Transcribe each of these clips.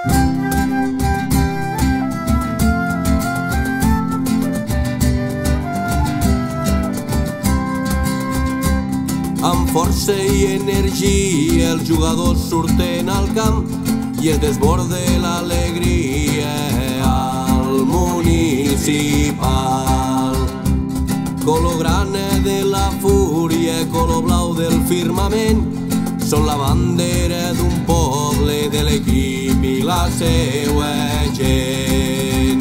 Amb força i energia els jugadors surten al camp i es desborda l'alegria al municipal. Color grana de la fúria, color blau del firmament, són la bandera d'un poble, de l'equip i la seua gent.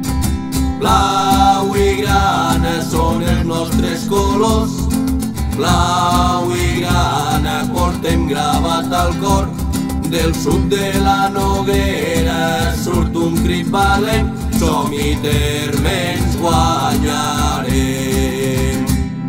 Blau i grana són els nostres colors, blau i grana portem gravat al cor. Del sud de la Noguera surt un crit valent, som-hi Térmens, guanyarem.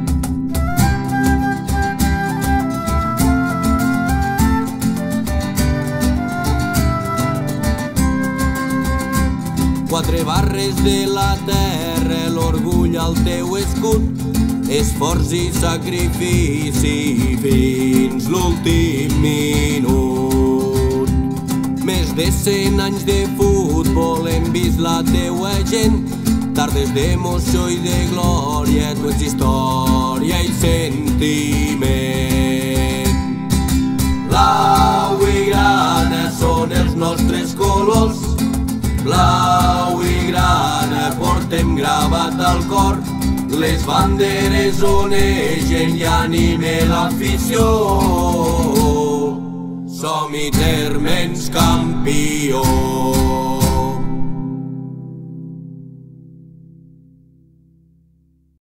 Quatre barres de la terra, l'orgull al teu escut, esforç i sacrifici fins l'últim minut. Més de 100 anys de futbol hem vist la teua gent, tardes d'emoció i de glòria, tu ets història i sentiment. Blau i grana són els nostres colors, blau i grana portem gravat al cor. Les banderes onegen i anime l'afició, som-hi Térmens campions.